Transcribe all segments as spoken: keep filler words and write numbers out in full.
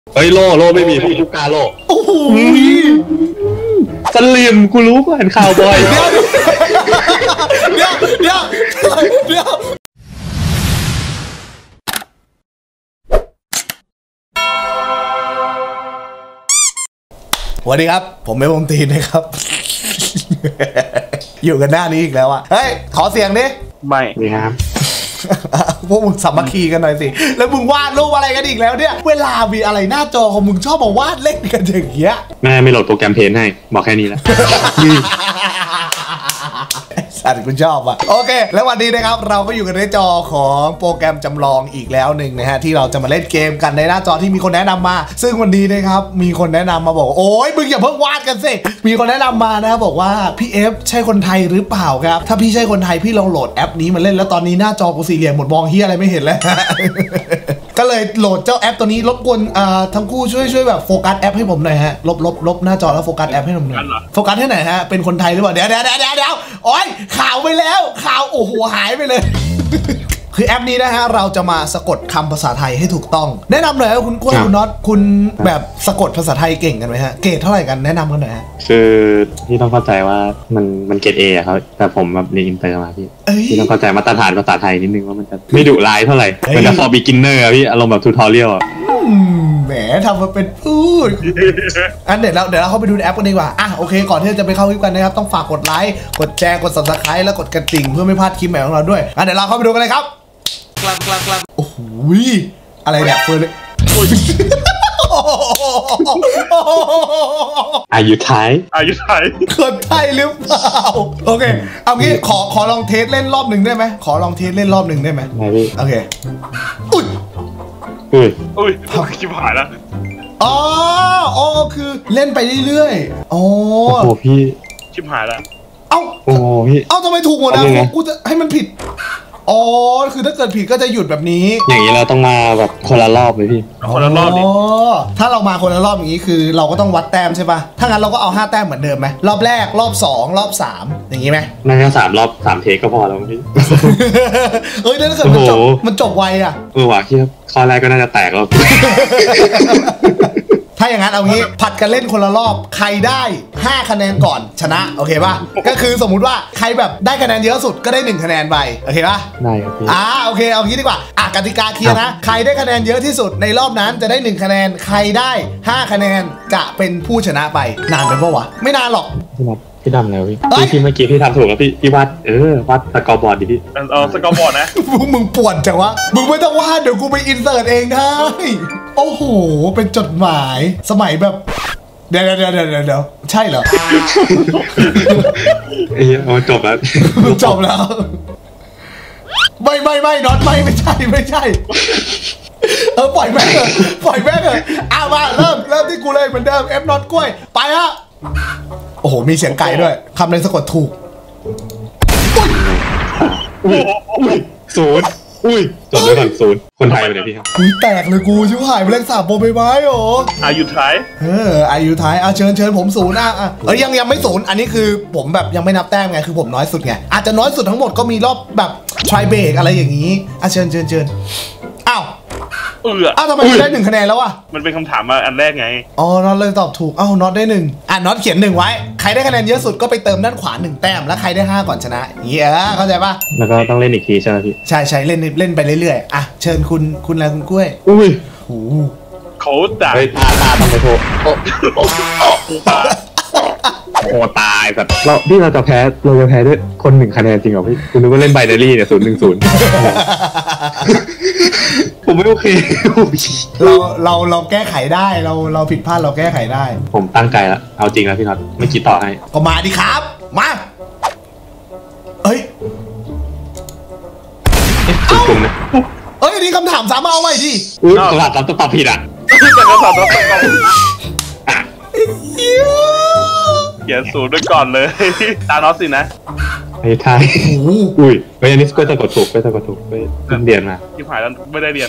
เฮ้ยโล่โล่ไม่มีพี่ทุกการโล่โอ้โหสลิมกูรู้ก่อนข่าวบอยเดี๋ยวเดี๋ยวเดี๋ยวสวัสดีครับผมเมย์วงตีนนะครับอยู่กันหน้านี้อีกแล้วอ่ะเฮ้ยขอเสียงดิไม่ครับพวกมึงสามัคคีกันหน่อยสิแล้วมึงวาดรูปอะไรกันอีกแล้วเนี่ยเวลามีอะไรหน้าจอของมึงชอบมาวาดเล่นกันอย่างเงี้ยแม่ไม่โหลดโปรแกรมเพนให้บอกแค่นี้แหละสัตว์คุณชอบอ่ะโอเคแล้ววันนี้นะครับเราก็อยู่กันในจอของโปรแกรมจำลองอีกแล้วหนึ่งนะฮะที่เราจะมาเล่นเกมกันในหน้าจอที่มีคนแนะนำมาซึ่งวันนี้นะครับมีคนแนะนำมาบอกโอ้ยมึงอย่าเพิ่งวาดกันสิมีคนแนะนำมานะครับบอกว่าพี่เอฟใช่คนไทยหรือเปล่าครับถ้าพี่ใช่คนไทยพี่ลองโหลดแอปนี้มาเล่นแล้วตอนนี้หน้าจอกูสี่เหลี่ยมหมดมองเฮียอะไรไม่เห็นแล้วก็เลยโหลดเจ้าแอปตัวนี้รบกวนทั้งคู่ช่วยช่วยแบบโฟกัสแอปให้ผมหน่อยฮะลบลบลบหน้าจอแล้วโฟกัสแอปให้ผมหน่อยโฟกัสให้ไหนฮะเป็นคนไทยหรือเปล่าเดี๋ยวเดี๋ยวเดี๋ยวเดี๋ยวโอ๊ยข่าวไปแล้วข่าวโอ้โหหายไปเลยคือแอปนี้นะฮะเราจะมาสะกดคำภาษาไทยให้ถูกต้องแนะนำหน่อยว่าคุณกล้วยคุณน็อตคุณแบบสะกดภาษาไทยเก่งกันไหมฮะเกรดเท่าไหร่กันแนะนำกันหน่อยฮะคือพี่ต้องเข้าใจว่ามันมันเกรดเอครับแต่ผมแบบเรียนอินเตอร์มาพี่พี่ต้องเข้าใจมาตรฐานภาษาไทยนิดนึงว่ามันจะไม่ดุร้ายเท่าไหร่มันจะ for beginner อะพี่อารมณ์แบบทูทอเรียลอะแหมทำมาเป็นพูดอันเดี๋ยวเราเดี๋ยวเราเข้าไปดูในแอปกันดีกว่าอ่ะโอเคก่อนที่จะไปเข้าคลิปกันนะครับต้องฝากกดไลค์กดแชร์กด ซับสไครบ์ แล้วกดกระดิ่งเพื่อไม่พลาดคลิปใหม่ของเราด้วยอ่ะเดี๋ยวเราเข้าไปดูกันเลยครับกลับกลับกลับโอ้โหอะไรเนี่ยเฟิร์นอายุไทยอายุไทยคนไทยหรือเปล่าโอเคเอางี้ขอขอลองเทสเล่นรอบหนึ่งได้ไหมขอลองเทสเล่นรอบหนึ่งได้ไหมได้พี่โอเคอุ้ยอุ้ยอุ้ยชิบหายแล้วอ๋ออ๋อคือเล่นไปเรื่อยๆอ๋อโอ้พี่ชิบหายแล้วเอ้าโอ้พี่เอ้าทำไมถูกหมดนะกูจะให้มันผิดอ๋อคือถ้าเกิดผิดก็จะหยุดแบบนี้อย่างนี้เราต้องมาแบบคนละรอบเลยพี่คนละรอบดิอ๋อถ้าเรามาคนละรอบอย่างนี้คือเราก็ต้องวัดแต้มใช่ป่ะถ้างั้นเราก็เอาห้าแต้มเหมือนเดิมไหมรอบแรกรอบสองรอบสามอย่างนี้ไหมน่าจะสามรอบสามเทคก็พอแล้วพี่เฮ้ยถ้าเกิดมันจบมันจบไวอ่ะเออว่ะที่ข้อแรกก็น่าจะแตกแล้วถ้าอย่างนั้นเอางี้ผัดกันเล่นคนละรอบใครได้ห้าคะแนนก่อนชนะโอเคป่ะก็คือสมมุติว่าใครแบบได้คะแนนเยอะสุดก็ได้หนึ่งคะแนนไปโอเคป่ะได้ครับพี่อ่าโอเคเอางี้ดีกว่าอ่ะกติกาเคลียร์นะใครได้คะแนนเยอะที่สุดในรอบนั้นจะได้หนึ่งคะแนนใครได้ห้าคะแนนจะเป็นผู้ชนะไปนานไปปะวะไม่นานหรอกพี่นัทพี่ดำแล้วพี่พี่เมื่อกี้พี่ทำถูกแล้วพี่พี่วาดเออวาดสกอร์บอร์ดดิพี่เออสกอร์บอร์ดนะมึงปวดจังวะมึงไม่ต้องวาดเดี๋ยวกูไปอินเสิร์ตเองได้โอ้โหเป็นจดหมายสมัยแบบเดี๋ยวเดี๋ยวเดี๋ยวเดี๋ยวใช่เหรอเอ้ยมันจบแล้วจบแล้วไม่ไม่ไม่น็อตไม่ไม่ใช่ไม่ใช่เออปล่อยแม่งเลยปล่อยแม่งเลยเอามาเริ่มเริ่มที่กูเลยเหมือนเดิมเอฟน็อตกล้วยไปฮะโอ้โหมีเสียงไก่ด้วยคำในสะกดถูกอุ้ยอุ้ยศูนย์อุ้ยจบแล้วก่อนศูนย์คนไทยไปไหนพี่ครับอุ้ยแตกเลยกูชิบหายไปเล่นสามโปรไปไม้หรออายุไทยเอออายุไทยอ่ะเชิญเชิญผมศูนย์อ่ะอ่ะเออยังยังไม่ศูนย์อันนี้คือผมแบบยังไม่นับแต้มไงคือผมน้อยสุดไงอาจจะน้อยสุดทั้งหมดก็มีรอบแบบทรายเบรกอะไรอย่างนี้อ่ะเชิญเชิญเชิญอ้าวเอออ้าวทำไมได้หนึ่งคะแนนแล้ววะมันเป็นคำถามมาอันแรกไงอ๋อน็อตเลยตอบถูกอ้าวน็อตได้หนึ่งอ่ะน็อตเขียนหนึ่งไว้ใครได้คะแนนเยอะสุดก็ไปเติมด้านขวาหนึ่งแต้มแล้วใครได้ห้าก่อนชนะเหี้ยเข้าใจปะแล้วก็ต้องเล่นอีกทีใช่ไหมพี่ใช่ใช่เล่นเล่นไปเรื่อยๆอ่ะเชิญคุณคุณอะไรคุณกล้วยอุ้ยโอ้เขาตาตาตาต้องไปโทษโอ้ตายแบบเราพี่เราจะแพ้เราจะแพ้ด้วยคนหนึ่งคะแนนจริงเหรอพี่คุณนึกว่าเล่นไบนารี่เนี่ยศูนย์หนึ่งศูนย์ผมไม่โอเคเราเราเราแก้ไขได้เราเราผิดพลาดเราแก้ไขได้ผมตั้งใจแล้วเอาจริงแล้วพี่น็อตไม่คิดต่อให้ก็มาดิครับมาเอ้ยจุดกลุ่มนะเอ้ยนี่คำถามสามารถเอาไว้ดิอุ้ยตลาดต้องตอบผิดอ่ะแต่ก็ตอบต้องเขียนศูนย์ด้วยก่อนเลยตาน็อตสินะไอ้ไทยอุ้ยเฮ้ยอันนี้ก็จะกดถูกก็จะกดถูกไปเรียนมาที่ผ่านแล้วไม่ได้เรียน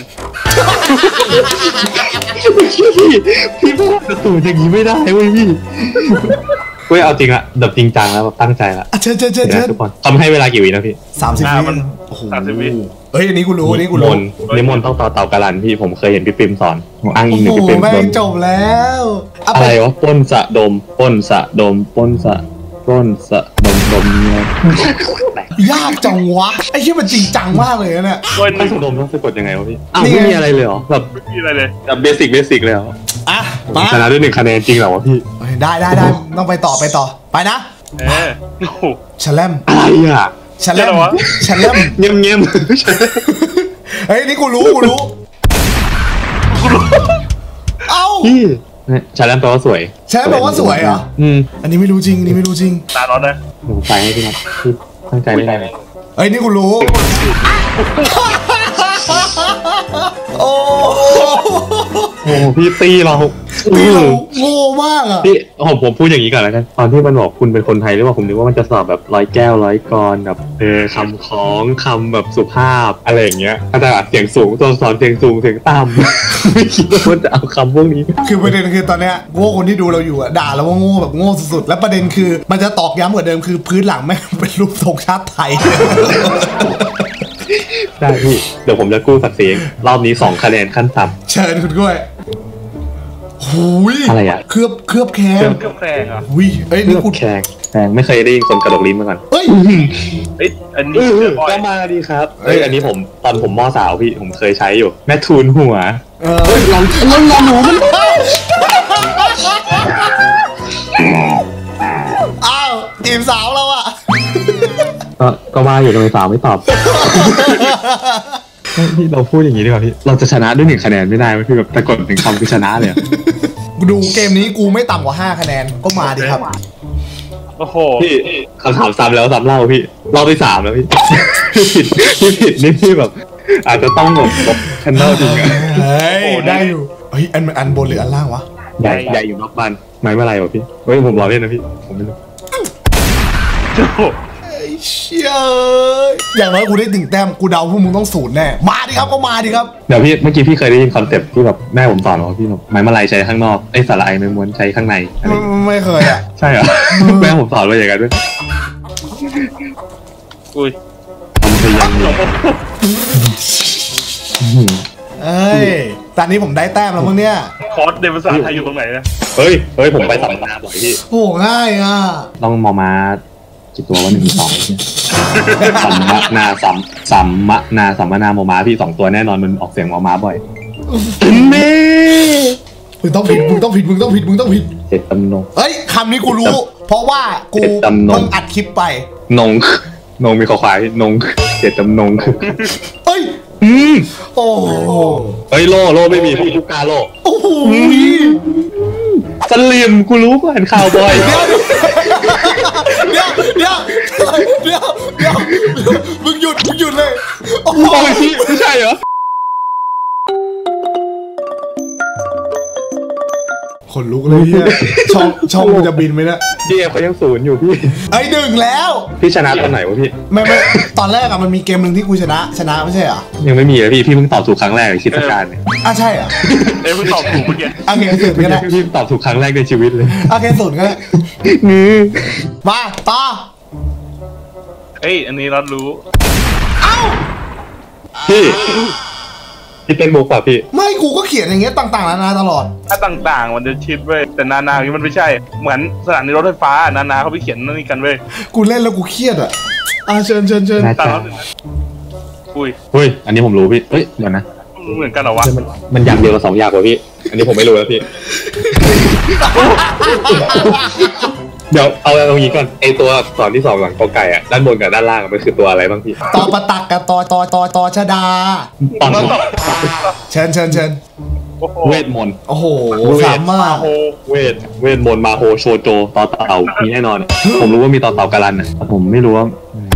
พี่พี่พูดกระตูนอย่างนี้ไม่ได้เว้ยพี่เฮ้ยเอาจริงละแบบจริงจังแล้วแบบตั้งใจละอ่ะเชิญเชิญเชิญเชิญทุกคนทำให้เวลากี่วินะพี่สามสิบวิมันโอ้โหเฮ้ยอันนี้กูรู้อันนี้กูรู้มนนิมนต์ต้องต่อเต่ากะลันพี่ผมเคยเห็นพี่ปิมสอนอ้างอิโอ้งหนึ่งโหพี่ปิมแม่โดนงจบแล้วเาอะไปไรวะปล้นสะดมปล้นสะดมปล้นสะปล้นสะดมดมเนี่ยยากจังวะไอ้ที่มันจริงจังมากเลยนะเนี่ยโอ้ยถ้าสะดมต้องสะกดยังไงวะพี่อ้าวนี่ไงไม่มีอะไรเลยเหรอแบบไม่มีอะไรเลยแบบเบสิกเบสิกเลยเหรออ่ะผมมาชนะด้วยหนึ่งคะแนนจริงเหรอวะพี่เฮ้ยได้ได้ได้ต้องไปต่อไปต่อไปนะเออโอ้โหแชลมอะไรอ่ะแชลมเรียกอะไรวะแชลมเงียบเงียบเฮ้ยนี่กูรู้กูรู้เอ้าพี่ชาแลมแปลว่าสวยแชลมบอกว่าสวยเหรออืมอันนี้ไม่รู้จริงอันนี้ไม่รู้จริงตาน็อตนะผมใส่ให้พี่ครับพี่ตั้งใจไม่ได้เลยเฮ้ยนี่กูรู้โอ้โอ้โหพี่ตีเราพี่เราโง่มากอ่ะพี่ผมผมพูดอย่างนี้ก่อนแล้วกันตอนที่มันบอกคุณเป็นคนไทยหรือว่าผมนึกว่ามันจะสอบแบบร้อยแก้วร้อยกรแบบเออคำของคำแบบสุภาพอะไรอย่างเงี้ยถ้าจะเสียงสูงตัวสอนเสียงสูงเสียงต่ำไม่คิดว่ามันจะเอาคำพวกนี้คือประเด็นคือตอนเนี้ยโง่คนที่ดูเราอยู่อ่ะด่าเราว่าโง่แบบโง่สุดๆแล้วประเด็นคือมันจะตอกย้ำกว่าเดิมคือพื้นหลังแม่งเป็นรูปธงชาติไทยได้พี่เดี๋ยวผมจะกู้ศักดิ์ศรีรอบนี้สองคะแนนขั้นต่เชิญคุณกล้วยหุยอะไรอะเคลือบเคลือบแคมเครื่องแพงอ่ะหุยเอ้ยำนี่เลือกกูแขกแขกไม่เคยได้ยินคนกระดกลิ้นมาก่อนเอ้ยเอ้ยอันเอนี้อเจอบ่อยก็มาดีครับเอ้ยอันนี้ผมตอนผมมอสาวพี่ผมเคยใช้อยู่แม่ทูนหัวเออเฮ้ยลองลองลองหนูมันอ้าวทีมสาวเราอ่ะก็ก็ว่าอยู่ทำไมสาวไม่ตอบ พี่เราพูดอย่างนี้ดีกว่าพี่เราจะชนะด้วยหนึ่งคะแนนไม่ได้ไหมพี่แบบตะกดหนึ่งคำคือชนะเลยอะดูเกมนี้กูไม่ต่ำกว่าห้าคะแนนก็มาดิครับโอ้โหพี่คำถามซ้ำแล้วซ้ำเล่าพี่รอบที่สามแล้วพี่ ผิดพี่ผิดนี่พี่แบบ อาจจะต้องแบบลบแคนเนลจริงอะเฮ้ยได้อยู่เฮ้ยอันอันบนหรืออันล่างวะใหญ่ใหญ่อยู่นอกบ้านไม่เมื่อไรวะพี่เฮ้ยผมรอเล่นนะพี่ผมไม่รู้โอ้โหไอ้เชี่ยอย่างน้อยกูได้ถึงแต้มกูเดาพวกมึงต้องศูนย์แน่มาดิครับก็มาดิครับเดี๋ยวพี่เมื่อกี้พี่เคยได้ยินคอนเซ็ปต์ที่แบบแม่ผมสอนว่าพี่แบบไม้เมื่อไรใช้ข้างนอกไอ้สาระไอไม่ม้วนใช้ข้างในอะไรไม่ไม่เคยอ่ะใช่เหรอ แม่ผมสอนว่าอย่างนั้นด้วยอุ้ยทำพยายามเอ้ยตอนนี้ผมได้แต้มแล้วมึงเนี่ยคอร์สเรียนภาษาไทยอยู่ตรงไหนนะเฮ้ยเฮ้ยผมไปสัมมนาบ่อยพี่โหง่ายอ่ะต้องมอมากี่ตัวว่าหนึ่งสองสัมมนาสัมสัมมนาสัมมนามอมาพี่สองตัวแน่นอนมันออกเสียงมอมาบ่อยเน่มึงต้องผิดมึงต้องผิดมึงต้องผิดมึงต้องผิดเจ็ดตำนงเฮ้ยคำนี้กูรู้ เพราะว่ากูเจ็ดจำนงเพิ่งอัดคลิปไปนงนงมีขอควายนงเจ็ดตำนงเฮ้ยอืมโอ้โหเฮ้ยโล่โล่ไม่มีพี่ทุกกาโล่โอ้โหสลิมกูรู้ก่อนข่าวบ่อยเดี๋ยวเดี๋ยวเดี๋ยวเดี๋ยวเดี๋ยวมึงหยุดมึงหยุดเลยโอ้โหโอ้ยพี่ไม่ใช่เหรอคนลุกเลยเนี่ยช่องช่องมันจะบินไหมเนี่ยพี่เอฟเขายังศูนย์อยู่พี่ไอ้หนึ่งแล้วพี่ชนะตอนไหนวะพี่ไม่ไม่ตอนแรกอะมันมีเกมหนึ่งที่กูชนะ ชนะไม่ใช่เหรอยังไม่มีเลยพี่พี่เพิ่งตอบถูกครั้งแรกในคิดการเนี่ยอ่ะใช่เหรอเอ้ยเพิ่งตอบถูกเมื่อกี้โอเคศูนย์ก็ได้พี่ตอบถูกครั้งแรกในชีวิตเลยโอเคศูนย์ก็ได้นี่มาต่อเอ้ยอันนี้เรารู้เอ้าพี่พี่เป็นมุกป่ะพี่ไม่กูก็เขียนอย่างเงี้ยต่างๆนานาตลอดถ้าต่างๆ มันจะชิดเว้ยแต่นานานี่มันไม่ใช่ เหมือนสถานีรถไฟฟ้านานาเขาไปเขียนนั่นนี่กันเว้ยกูเล่นแล้วกูเครียดอ่ะอ่ะเชิญเชิญเชิญน่าตาจะน็อตนะอุ้ยเฮ้ยอันนี้ผมรู้พี่เฮ้ยเดี๋ยวนะเหมือนกันเหรอวะมันมันอย่างเดียวกับสองอย่างกว่าพี่ อันนี้ผมไม่รู้แล้วพี่ เดี๋ยวเอาตรงนี้ก่อนไอตัวอักษรที่สองหลังกอไก่อะด้านบนกับด้านล่างมันคือตัวอะไรบ้างพี่ตอปะตักกับตอตอตอตอชดาตอนมันตอบเชิญเชิญเชิญโอ้โหเวทมนต์โอ้โหเวทสามมากโอ้เวทเวทมนต์มาโฮโชโจต่อเต่ามีแน่นอน ผมรู้ว่ามีต่อเต่าการันอะแต่ผมไม่รู้ว่า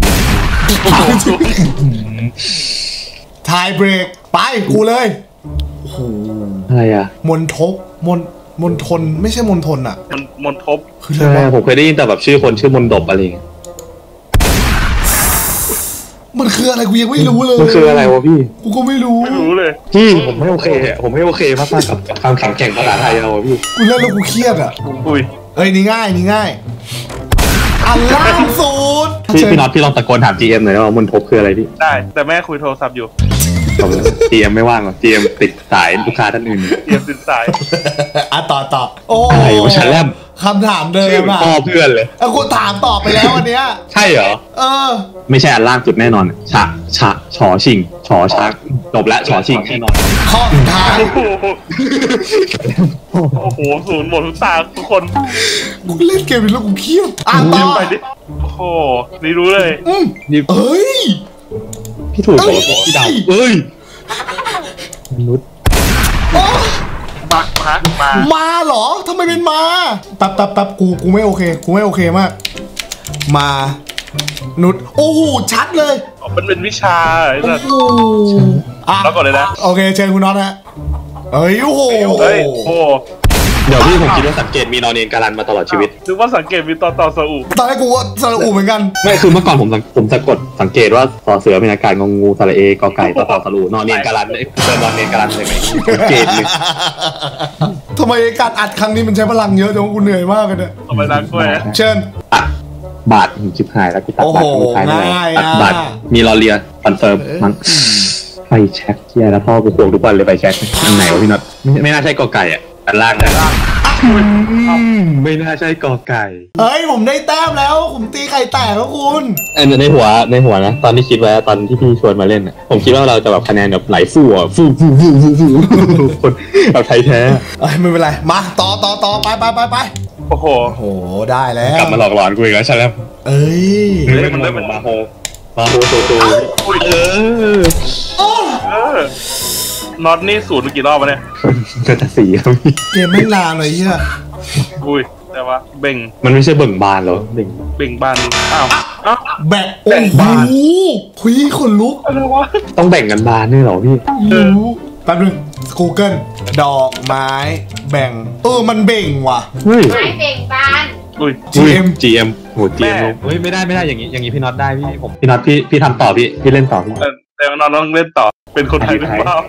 ทายเบรกไปกูเลยโอ้โหอะไรอะมนทบมนมนทนไม่ใช่มนทนอ่ะมันมนทบคืออะไรใช่วะผมเคยได้ยินแต่แบบชื่อคนชื่อมนดบอะไรอย่างเงี้ยมันคืออะไรกูยังไม่รู้เลยมันคืออะไรวะพี่กูก็ไม่รู้ไม่รู้เลยพี่ผมไม่โอเคอะผมไม่โอเคมากๆกับความแข็งแกร่งภาษาไทยเราอะพี่กูเล่นแล้วกูเครียดอ่ะอุ้ยเอ้ยนี่ง่ายนี่ง่ายอันล่างสุดพี่พี่น็อตพี่ลองตะโกนถาม จี เอ็ม หน่อยว่ามนทบคืออะไรพี่ได้แต่แม่คุยโทรศัพท์อยู่ผม จี เอ็ม ไม่ว่างหรอก จี เอ็ม ติดสายลูกค้าท่านอื่นเตรียมสินสายอ่ะต่อต่อโอ้อะไรวะฉันแลมคำถามเดิมอ่ะพ่อเพื่อนเลยเอากูถามตอบไปแล้ววันเนี้ยใช่เหรอเออไม่ใช่อันล่างสุดแน่นอนฉะฉะฉอชิงฉอชักจบแล้วฉอชิงแน่นอนข้อสุดท้ายโอ้โหโอ้โหศูนย์หมดทุกตาทุกคนกูเล่นเกมเป็นลูกกูเครียดอ่ะต่อไปดิโอ้โหนี่รู้เลยอืมนี่เอ้ยพี่ถูกบอกพี่เดาเอ้ยมนุษย์โอ้มาฮะมามาเหรอทำไมเป็นมาแป๊บแป๊บแป๊บกูกูไม่โอเคกูไม่โอเคมากมานุชโอ้โหชัดเลยมันเป็นวิชาไอ้โอ้สัสโหอ่ะแล้วก่อนเลยนะโอเคเชิญคุณน็อตฮะเอ้ยโอ้โหเฮ้ยโอ้โหเดี๋ยวพี่ผมคิดว่าสังเกตมีนอนเนนการันมาตลอดชีวิตนึกว่าสังเกตมีต่อต่อสอูตอนแรกกูว่าสระอูเหมือนกันไม่คือเมื่อก่อนผมสังผมสะกดสังเกตว่าสอเสือเป็นอากาศงองูสระเอกอไก่ต่อต่อสรูนอนเนนการันเอ้ยเจอนอนเนนการันเลยไหมสังเกตเลยทำไมการอัดครั้งนี้มันใช้พลังเยอะจังกูเหนื่อยมากเลยเนี่ยทำไมรักด้วยเชิญตัดบาทผมชิบหายแล้วกูตัดบาทโอ้โหกูท้ายไม่ง่ายได้อะตัดบาทมีรอเรียคอนเฟิร์มมั้งไฟแช็กเฮียแล้วพ่อกูควงทุกวันเลยไฟแช็กอันไหนวะพี่น็อตไม่ไม่น่าใช่กอไก่อ่ะอันล่างนะไม่น่าใช่กอไก่เฮ้ยผมได้แต้มแล้วผมตีไข่แตกแล้วคุณอันในหัวในหัวนะตอนที่คิดไว้ตอนที่พี่ชวนมาเล่นอ่ะผมคิดว่าเราจะแบบคะแนนแบบไหลฟู่อ่ะฟู่ฟู่ฟู่ฟู่ฟู่คนแบบไทยแท้เอ้ยไม่เป็นไรมาต่อต่อต่อไปไปไปไปโอ้โหโอ้โหได้แล้วกลับมาหลอกหลอนกูอีกแล้วใช่แล้วเอ้ยเล่นมันเล่นมันมาโฮมาโฮโซโซเออโอ้เออน็อตนี่ศูนย์กี่รอบวะเนี่ยก็จะสีครับพี่เกมไม่นานเลยเฮียอุ้ยแต่ว่าเบ่งมันไม่ใช่เบิ่งบานเหรอเบิ่งเบ่งบานอ้าวอ้าวแบกโอ้แบ่งโหบานคุยขนลุกอะไรวะต้องแบ่งกันบานด้วยเหรอพี่รู้แป๊บนึง Google ดอกไม้แบ่งเออมันเบ่งว่ะเฮ้ยไม้เบ่งบานอุ้ยจี เอ็มจีเอ็มโหจีเอ็มเฮ้ยไม่ได้ไม่ได้อย่างนี้อย่างนี้พี่น็อตได้พี่ผมพี่น็อตพี่พี่ทำต่อพี่พี่เล่นต่อพี่แต่แต่ว่านอนต้องเล่นต่อเป็นคนไทยหรือเปล่าก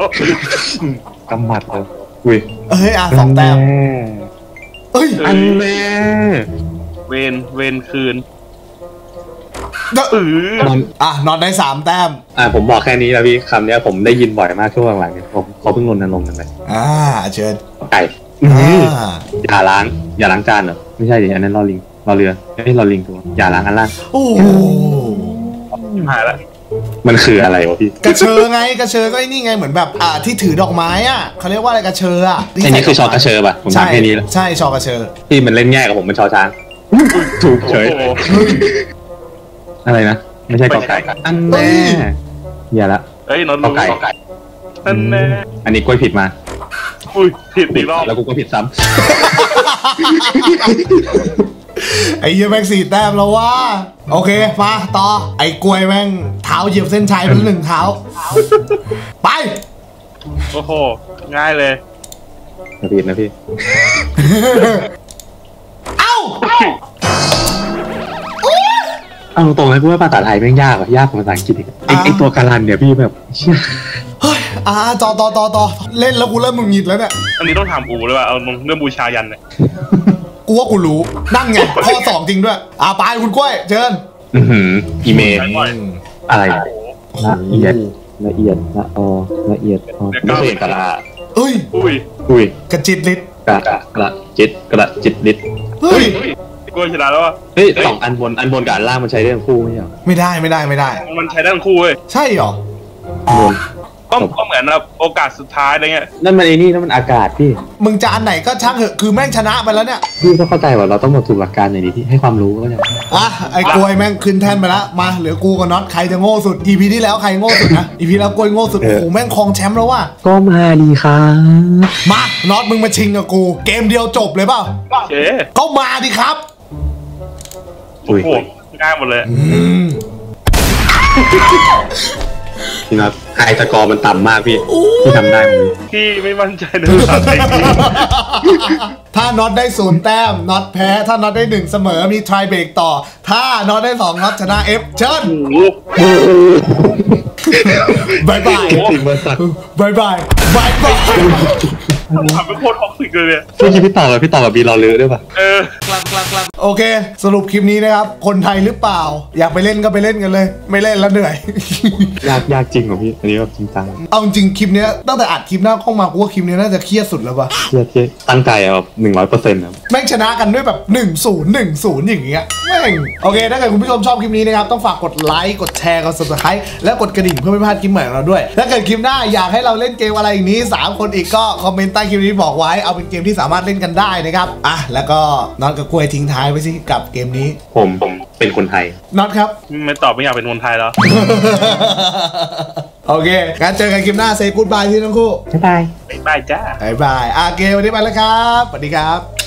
ำหมัดเลยอุ้ยเอ้ยอ่ะสองแต้มเอ้ยอันแน่เวนเวนคืนเด้อเออนอนอ่ะนอนได้สามแต้มอ่าผมบอกแค่นี้แล้วพี่คำเนี้ยผมได้ยินบ่อยมากช่วงหลังๆเนี่ยผมเขาเพิ่งรณรงค์กันไปอ่าเชิญไก่อ่าอย่าล้างอย่าล้างจานเหรอไม่ใช่ดิอันนั้นรอลิงรอเรือไม่รอลิงตัวอย่าล้างอันล่างโอ้โหหายละมันคืออะไรวะพี่กระเชอไงกระเชอก็ไอ้นี่ไงเหมือนแบบอ่าที่ถือดอกไม้อ่ะเขาเรียกว่าอะไรกระเชออ่ะที่อันนี้คือชใส่อกระเชอป่ะผมใช่ถามแค่นี้แหละใช่ชอกระเชอที่มันเล่นแง่กับผมเป็นชอช้างถูกเฉยโอ้โหอะไรนะไม่ใช่กอไก่อันแน่อย่าละเฮ้ยนอนกอไก่นั่นแน่อันนี้กล้วยผิดมาอุ้ยผิดอีกรอบแล้วกูก็ผิดซ้ไอ้เหี้ยแม่งสี่แต้มแล้วว่าโอเคมาต่อไอ้กล้วยแม่งเท้าเหยียบเส้นชัยเป็นหนึ่งเท้าไปโอ้โหง่ายเลยำอย่าผิดนะพี่เอ้าเอาตรงๆเลยกูว่าภาษาไทยแม่งยากกว่ายากกว่าภาษาอังกฤษอีกไอ้ไอ้ตัวการันเนี่ยพี่แบบเชี่ยเฮ้ยอ่าต่อต่อต่อต่อเล่นแล้วกูเริ่มมึงหงิดแล้วเนี่ยอันนี้ต้องถามอูเลยว่าเอาเรื่องบูชายันเนี่ยกูว่ากูรู้นั่นไงข้อสองจริงด้วยอ่าไปคุณกล้วยเชิญอือหืออีเมลใช้บ่อยอะไรโอ้โหละเอียดละเอียดละออละเอียดออไม่เคยเห็นกระลาเอ้ยอุ้ยอุ้ยกระจิตลิศกระกระจิตกระจิตลิดเฮ้ยอุ้ยกล้วยชนะแล้ววะเฮ้ยสองอันบนอันบนกับอันล่างมันใช้ได้ทั้งคู่ไม่ใช่เหรอไม่ได้ไม่ได้ไม่ได้มันใช้ได้ทั้งคู่เว้ยใช่เหรออันบนก็ก็เหมือนแบบโอกาสสุดท้ายอะไรเงี้ยนั่นมันไอ้นี่นั่นมันอากาศพี่มึงจะอันไหนก็ช่างเถอะคือแม่งชนะไปแล้วเนี่ยพี่ก็เข้าใจว่าเราต้องมาถูกหลักการหน่อยดิที่ให้ความรู้ก็ยังอ่ะไอ้กล้วยแม่งขึ้นแท่นไปแล้วมาเหลือกูกับน็อตใครจะโง่สุด อี พี ที่แล้วใครโง่สุดนะ อี พี แล้วกล้วยโง่สุดโอ้โหแม่งครองแชมป์แล้วว่ะก็มาดีครับมาน็อตมึงมาชิงกับกู เกมเดียวจบเลยเปล่าโอเคก็มาดิครับโอ้โหง่ายหมดเลยอืมพี่น็อตไฮสกอร์มันต่ำมากพี่พี่ทำได้ไหมพี่ไม่มั่นใจในภาษาไทยจริงถ้าน็อตได้ศูนย์แต้มน็อตแพ้ถ้าน็อตได้หนึ่งเสมอมีทรายเบรกต่อ ถ้าน็อตได้สองน็อตชนะเอฟเชิญโอ้โหบายบายทีมบริษัทบายบายบายบายทำเป็นโคตรท็อกซิกเลยเนี่ยพี่คิดพี่ต่อกับพี่ต่อกับบีรอเลือด้วยป่ะเออเโอเค สรุปคลิปนี้นะครับคนไทยหรือเปล่าอยากไปเล่นก็ไปเล่นกันเลยไม่เล่นแล้วเหนื่อยยากยากจริงเหรอพี่อันนี้แบบจริงจังเอาจริงคลิปเนี้ยตั้งแต่อัดคลิปหน้ากล้องมากูว่าคลิปนี้น่าจะเครียดสุดแล้วปะเทียเทียตั้งใจอะแบบหนึ่งร้อยเปอร์เซ็นต์ครับแม่งชนะกันด้วยแบบหนึ่งศูนย์ หนึ่งศูนย์อย่างเงี้ยแม่งโอเคถ้าเกิดคุณผู้ชมชอบคลิปนี้นะครับต้องฝากกดไลค์กดแชร์กด ซับสไครบ์ และกดกระดิ่งเพื่อไม่พลาดคลิปใหม่ของเราด้วยถ้าเกิดคลิปหน้าอยากให้เราเล่นเกมอะไรอย่างนี้สามคนอีกก็คอมเมนต์ใต้คลิปนี้บอกไว้เอาเป็นเกมที่สามารถเล่นกันได้นะครับอ่ะแล้วก็น็อตกับกล้วยทิ้งท้ายไปสิกับเกมนี้ผมผมเป็นคนไทยน็อตครับไม่ตอบไม่อยากเป็นคนไทยแล้วโอเคงั้นเจอกันคลิปหน้าเซย์กู๊ดบายที่ทั้งคู่บ๊ายบายบ๊ายบายจ้าบายบายอ่ะเกมวันนี้ไปแล้วครับสวัสดีครับ